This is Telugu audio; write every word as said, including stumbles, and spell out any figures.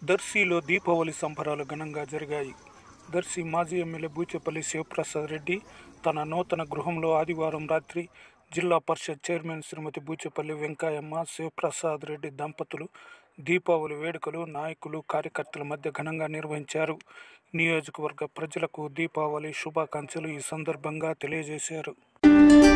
దర్శిలో దీపావళి సంబరాలు ఘనంగా జరిగాయి. దర్శి మాజీ ఎమ్మెల్యే బూచేపల్లి శివప్రసాద్ రెడ్డి తన నూతన గృహంలో ఆదివారం రాత్రి జిల్లా పరిషత్ చైర్మన్ శ్రీమతి బూచేపల్లి వెంకయ్యమ్మ, శివప్రసాద్ రెడ్డి దంపతులు దీపావళి వేడుకలు నాయకులు, కార్యకర్తల మధ్య ఘనంగా నిర్వహించారు. నియోజకవర్గ ప్రజలకు దీపావళి శుభాకాంక్షలు ఈ సందర్భంగా తెలియజేశారు.